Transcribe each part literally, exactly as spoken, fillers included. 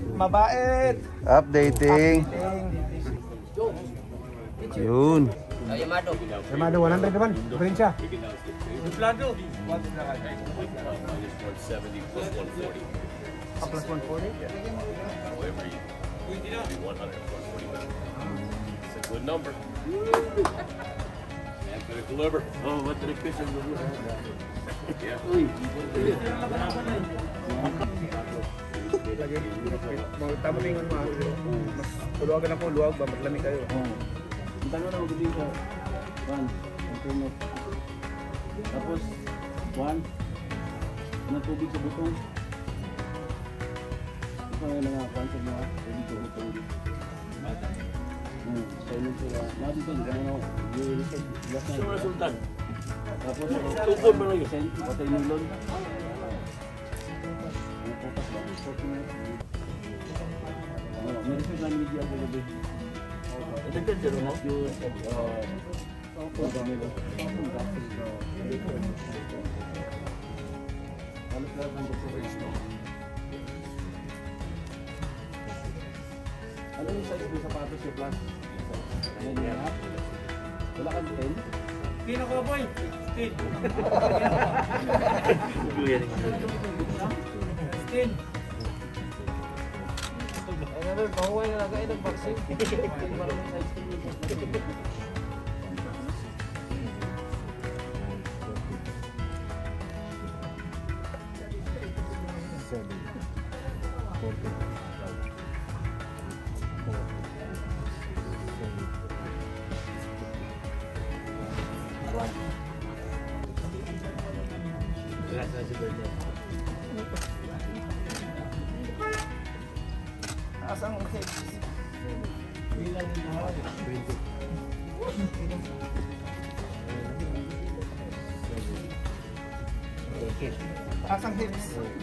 Mabait. Updating. Yun. Yamado. Yamado one hundred naman. Rin siya. Plano. A plus one forty? However, you do one hundred plus forty minutes. It's a good number. And gonna deliver. Oh, what the fish is Yeah. Tama tingin mo. Mas luwagan ako, luwag ba? Maglamig kayo. Ang tanong na magiging sa one, ang tunod. Tapos, one, ng tubig sa butong. Ito nga nga, one sa mga tubig sa butong. Hmm, so yun sila. Mga dito, gano'n ako. So, resultan. Tapos, Tukod mo lang yun. patay nilon. Napupas ba? forty minutes. Ano, may research lang media sa gabi. Ito ka dyan, no? Yung, uh, pagkamilo. Halos lahat ng observation. Ano yung size ng sapatos yung plus? Ayan yan ha? Wala kang ten? Pino ko boy. Stin. Stin. Ay naman, pahuway na lang kayo ng vaccine. Marami size ten. Asang hips? Bilang yung mga twenty. Asang hips?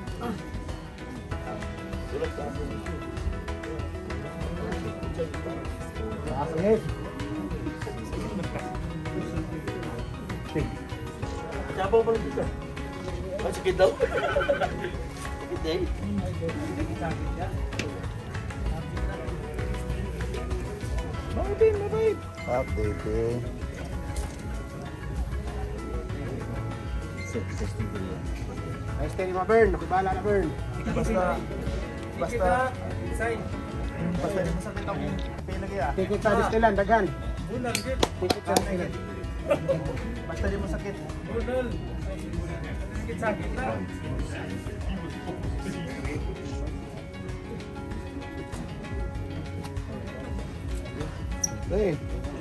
Asang hips? Sabaw pala dito. Ang sakit daw. Sakit eh. Mabait, mabait. Updating. Ay, steady mo, Bern. Nakibala na, Bern. Basta, basta, Sign. basta di mo sakit ang pinagay ah. Tikit sa distilan, dagan. Bunal gid. Tikit sa distilan. Basta di mo sakit. Bunal. Sakit sakit na. Hey.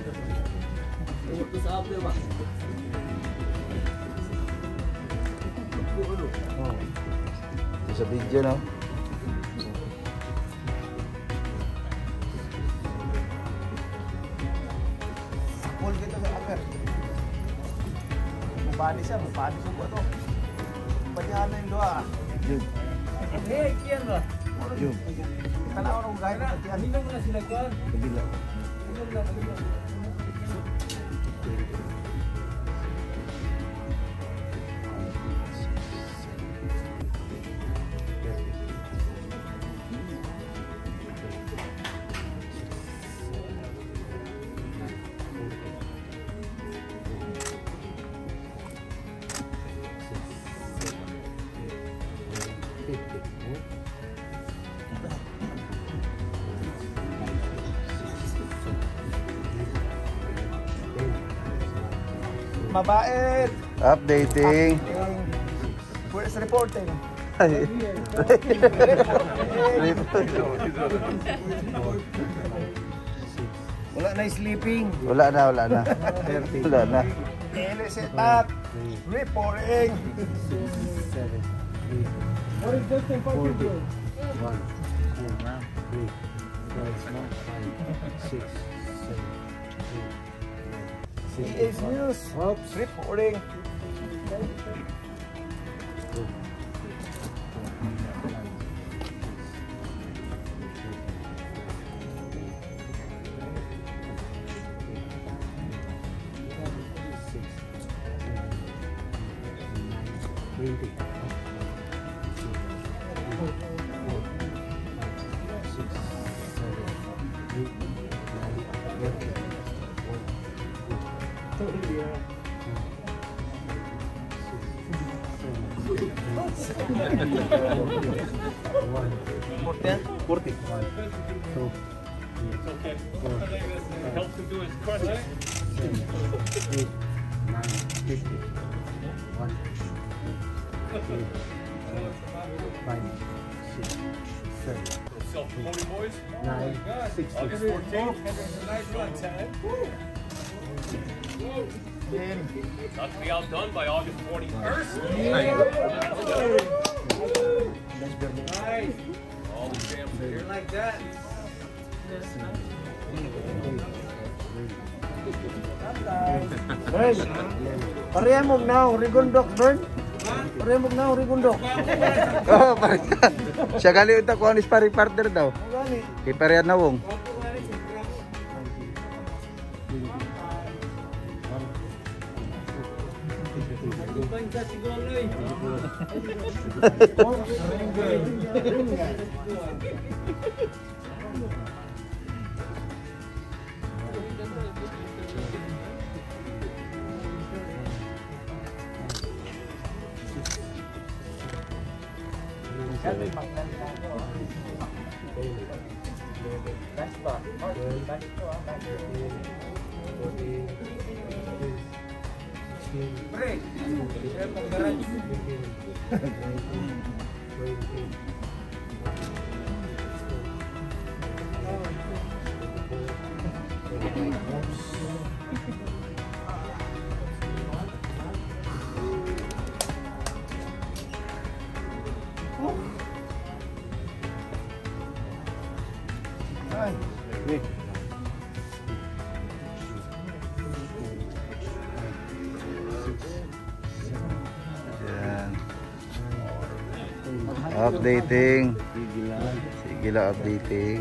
Ito sa abdo ba? Oh. Ito sa video, no? Full kita sa upper. Mabali siya, mabali siya po ito. Padihan na yung doa. Yun. Eh, kiyan ba? Yun. Tanaw na kung gaya na padihan. Hindi mo na sila kuan. Kabila. Hindi mo na kabila. Mabait. Updating. Where's reporting? Wala na sleeping. Wala na, wala na. Wala na. Illicit at reporting. What is this thing for you? One, two, three, four, five, six, seven, eight. C H News. Oops. Reporting. twenty. forty. Two. It's okay. It helps him do his crunches. Eight, nine, fifty. One, two, five, six, seven, Self-promoting boys. nine, sixty. August fourteenth. Nice one, Ted. Not to be outdone by August twenty-first. Nice. All the champs here. Like that. Bern, pareha mo na, Rigondok, Bern. Pareha mo na, Rigondok. Oh, parang siya gali unta ko ang sparring partner daw. Gani. Kay pareha na wong. Bangsa siguro eh. Pre, saya penggaran. Yan. Updating. Sige lang, updating.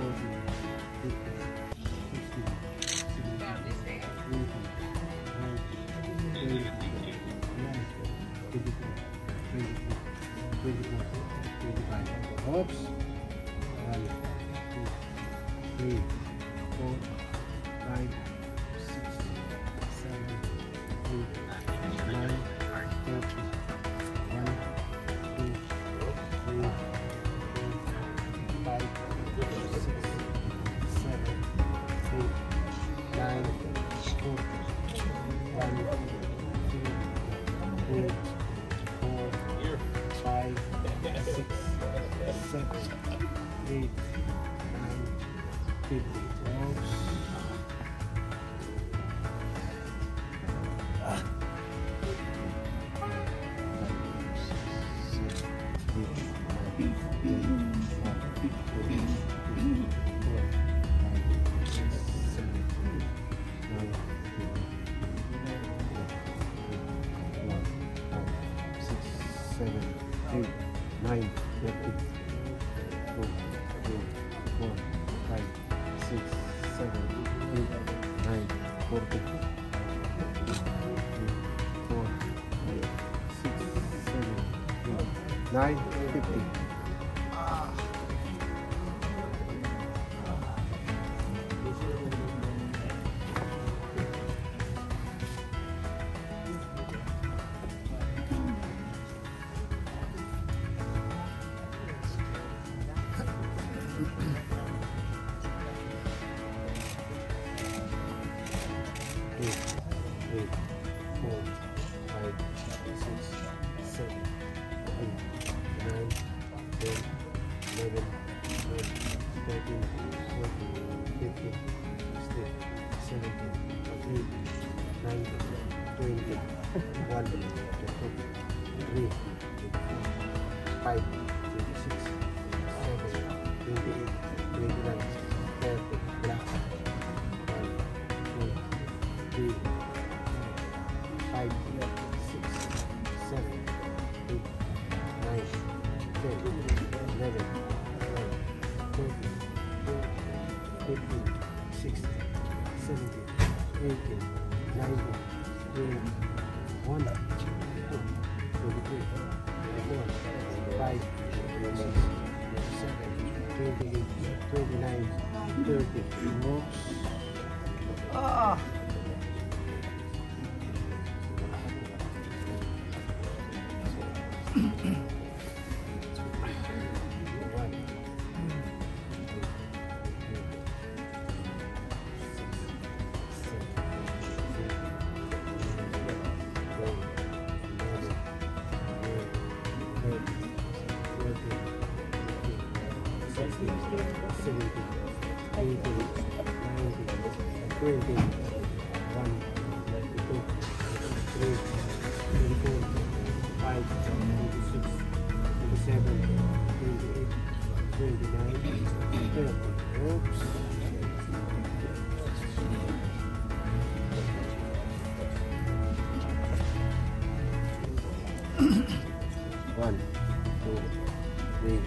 Oops. One, two, three, four, five, six, seven, eight, nine, thirty. One, two, three, four, five, six, seven, eight, nine, forty. One, two, three, four, five, six, seven, eight, nine, fifty. Oops. Seven, eight, nine, thirty. Two, three, four, five, six, seven, eight, nine, forty. Four, five, six, seven, eight, nine, fifty. Eight, eight, four, five, six, seven, eight, nine, ten, eleven, twelve, thirteen, fourteen, fifteen, sixteen, seventeen, eighteen, nineteen, twenty, one, twenty-two, three, twenty-four, five, twenty-six, seven, twenty-eight, twenty-nine, thirty, one, two, three, five, six, seven, eight, nine, ten, eleven, twelve, thirteen, fifteen, sixteen, seventeen, eighteen, nineteen, twenty, one, two, twenty-three, twenty-four, twenty-five, twenty-six, twenty-seven, twenty-eight, twenty-nine, thirty. Oops. Ah! sixteen, seventeen, eighteen, nineteen, twenty, one, two, three, twenty-four, five, twenty-six, twenty-seven, twenty-eight, twenty-nine, thirty. Oops. One, two, three,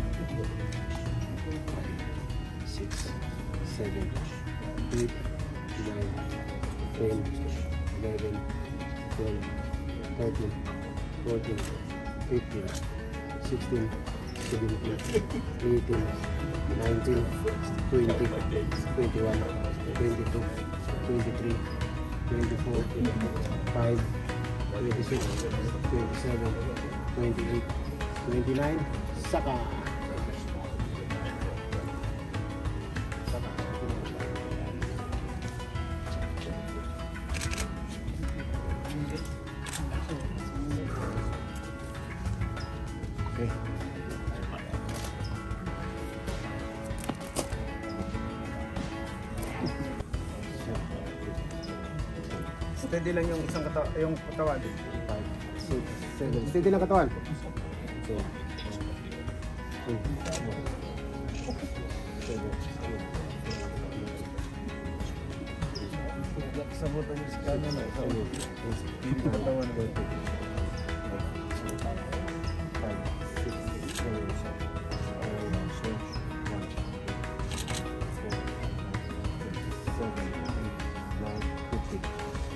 six, seven, eight, nine, ten, eleven, twelve, thirteen, fourteen, fifteen, sixteen, seventeen, eighteen, nineteen, twenty, twenty-one, twenty-two, twenty-three, twenty-four, twenty-five, twenty-six, twenty-seven, twenty-eight, twenty-nine, saka. Okay. Steady lang yung isang kata yung katawan. Five, six, seven. Steady lang katawan. So, three, four, seven, Sa buto mo sa kanan na ito. Dito yung katawan na ito. five, six, seven, eight, nine, ten, fifteen.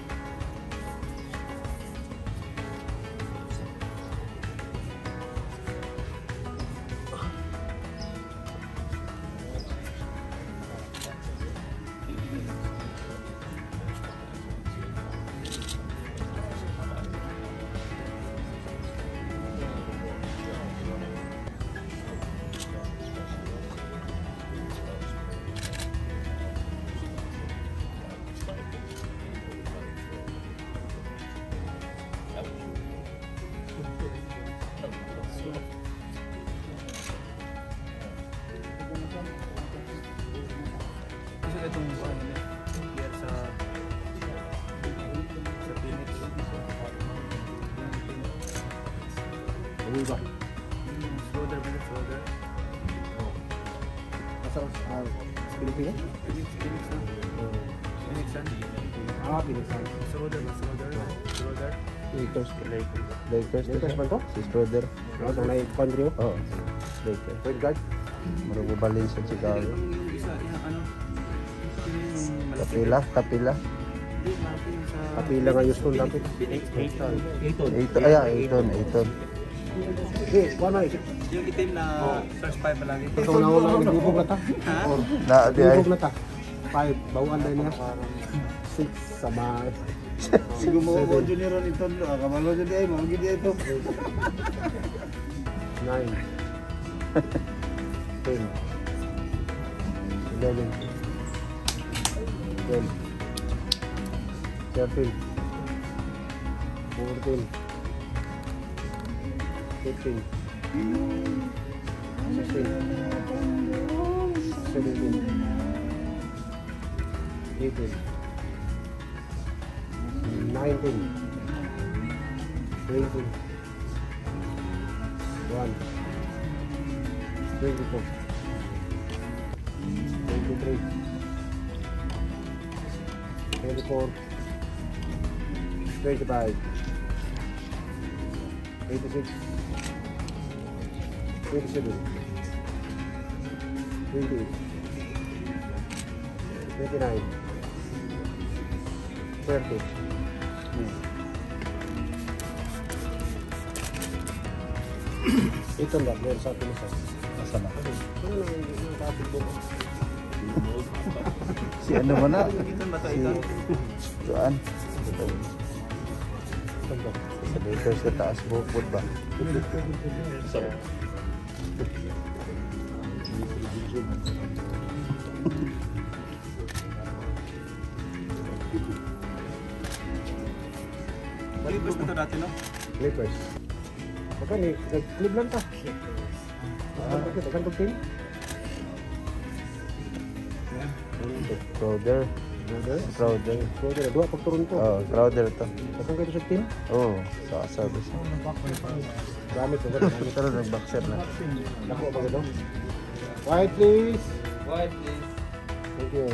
Kasi itong ano niya, here sa sa Phoenix. Uwi ba? Shoulder, bilis shoulder. Nasa sa Pilipinas? Phoenix, Phoenix na. Phoenix na. Ah, Pilipinas. Shoulder, ba? Shoulder. Shoulder. Lakers. Lakers. Lakers. Lakers ba ito? Si Schroeder. Ano sa may country? Oo. Lakers. Point guard? Marugubalin sa Chicago. Yung isa, yung ano? Yung malaki. Kapila. Kapila. Hindi, malaki yung sa... Kapila nga yung school natin. Eighton. Eighton. Ayan, Eighton. Eighton. Okay, one eye. Yung itim na first five palagi. Ito na una, libog na ta. Ha? Na, di ay. Libog na ta. Five, bawaan na niya. Six, sama. Sigo mo ko junior nito, kamalo jud ay mo gid ito. Nine. Ten. Eleven. Twelve. Thirteen. Fourteen. Fifteen. Sixteen. Seventeen. Eighteen. Nineteen. Twenty. One. Twenty-four. Twenty-three. Twenty-four. Twenty-five. Twenty-six. Twenty-seven. Twenty-eight. Twenty-nine. Thirty. Ito lang, meron sa atin isa. Asa na? Ano lang yung topic mo? Si ano mo na? Iton ba ito? Si... Iton? Tuan. Ito lang. Sa Lakers sa taas bukod ba? So, Clippers na ito dati, no? Clippers. Baka ni, Cleveland ta. Ah, bakit? Bakit team? Crowder. Brother? Crowder. Brother, dua pag Toronto. Oh, crowder to. Kasang kayo sa team? Oh, sa service. Gamit ko. Pero nag-boxer na. Nako ba ito? White please. White please. Thank you.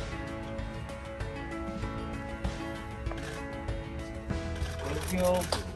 Thank you.